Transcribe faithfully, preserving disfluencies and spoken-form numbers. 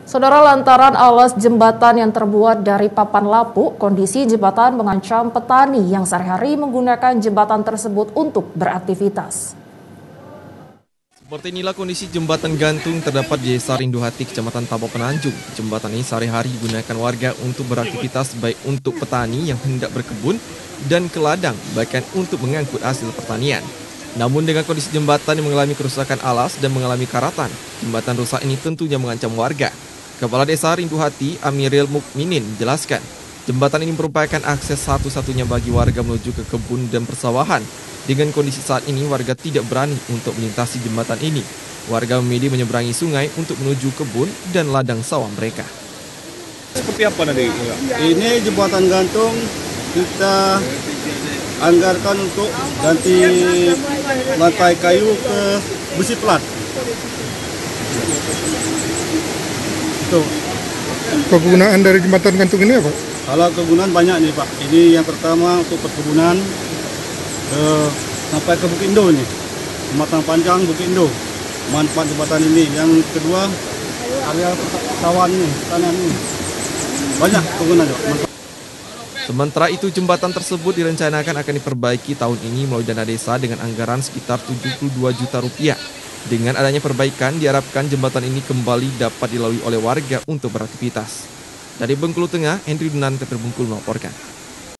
Saudara, lantaran alas jembatan yang terbuat dari papan lapuk, kondisi jembatan mengancam petani yang sehari-hari menggunakan jembatan tersebut untuk beraktivitas. Seperti inilah kondisi jembatan gantung terdapat di Desa Rinduhati, Kecamatan Tambak Penanjung. Jembatan ini sehari-hari digunakan warga untuk beraktivitas, baik untuk petani yang hendak berkebun dan ke ladang, bahkan untuk mengangkut hasil pertanian. Namun dengan kondisi jembatan yang mengalami kerusakan alas dan mengalami karatan, jembatan rusak ini tentunya mengancam warga. Kepala Desa Rinduhati, Amiril Mukminin, menjelaskan, jembatan ini merupakan akses satu-satunya bagi warga menuju ke kebun dan persawahan. Dengan kondisi saat ini, warga tidak berani untuk melintasi jembatan ini. Warga memilih menyeberangi sungai untuk menuju kebun dan ladang sawah mereka. Seperti apa tadi? Ini jembatan gantung kita anggarkan untuk ganti lantai kayu ke besi plat. Itu. Kegunaan dari jembatan gantung ini apa? Kalau kegunaan banyak nih Pak. Ini yang pertama untuk perkebunan ke, sampai ke Bukit Indo nih. Jembatan panjang Bukit Indo. Manfaat jembatan ini. Yang kedua area persawahan ini, tanah ini. Banyak kegunaan juga. Sementara itu, jembatan tersebut direncanakan akan diperbaiki tahun ini melalui dana desa dengan anggaran sekitar tujuh puluh dua juta rupiah. Dengan adanya perbaikan, diharapkan jembatan ini kembali dapat dilalui oleh warga untuk beraktivitas. Dari Bengkulu Tengah, Hendri Dunan, T V Bengkulu melaporkan.